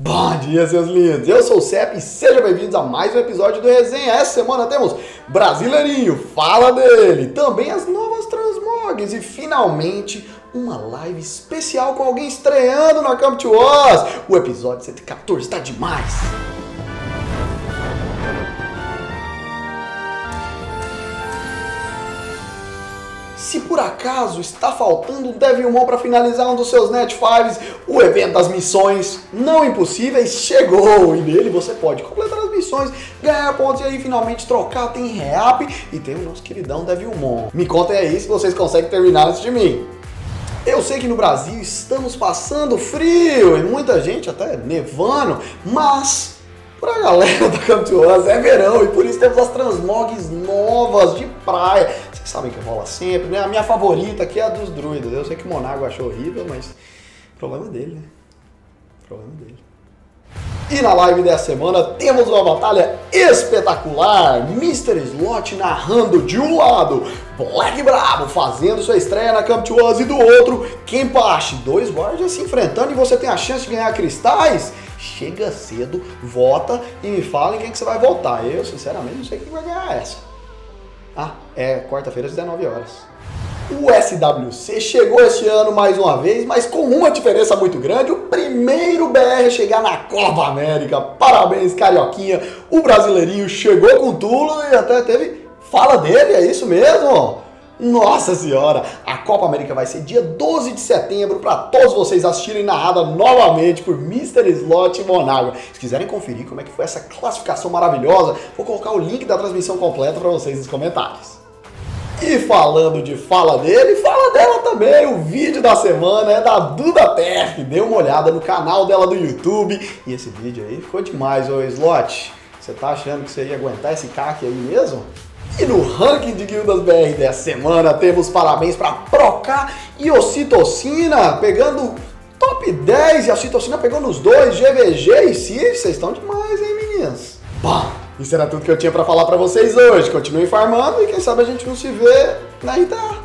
Bom dia, seus lindos! Eu sou o Cep e sejam bem-vindos a mais um episódio do Resenha. Essa semana temos Brasileirinho, fala dele, também as novas transmogs e finalmente uma live especial com alguém estreando na Come to Us. O episódio 114 tá demais! Se por acaso está faltando um Devilmon para finalizar um dos seus Net 5s, o evento das missões não impossíveis chegou e nele você pode completar as missões, ganhar pontos e aí finalmente trocar, tem reap e tem o nosso queridão Devilmon. Me contem aí se vocês conseguem terminar antes de mim. Eu sei que no Brasil estamos passando frio e muita gente até nevando, mas pra galera da Come to Us é verão e por isso temos as transmogs novas de praia. Vocês sabem que rola sempre, né? A minha favorita aqui é a dos druidas. Eu sei que o Monago achou horrível, mas problema dele, né? Problema dele. E na live dessa semana temos uma batalha espetacular. Mr. Slot narrando de um lado, Black Brabo fazendo sua estreia na Come to Us e do outro, Kenpachi. Dois guardias se enfrentando e você tem a chance de ganhar cristais? Chega cedo, vota e me fala em quem que você vai votar. Eu, sinceramente, não sei quem vai ganhar essa. Ah, é quarta-feira às 19 horas. O SWC chegou este ano mais uma vez, mas com uma diferença muito grande. O primeiro BR a chegar na Copa América. Parabéns, Carioquinha. O Brasileirinho chegou com tudo e até teve fala dele, é isso mesmo? Nossa senhora, a Copa América vai ser dia 12 de setembro para todos vocês assistirem narrada novamente por Mr. Slot e Monago. Se quiserem conferir como é que foi essa classificação maravilhosa, vou colocar o link da transmissão completa para vocês nos comentários. E falando de fala dele, fala dela também, o vídeo da semana é da Duda Tef, dê uma olhada no canal dela do YouTube. E esse vídeo aí ficou demais, ô Slot. Você tá achando que você ia aguentar esse CAC aí mesmo? E no ranking de guildas BR dessa semana temos parabéns para Proká e Ocitocina pegando top 10 e a Ocitocina pegou nos dois, GVG e Cid, vocês estão demais, hein, meninas? Bom, isso era tudo que eu tinha para falar para vocês hoje. Continuem farmando e quem sabe a gente não se vê na RTA.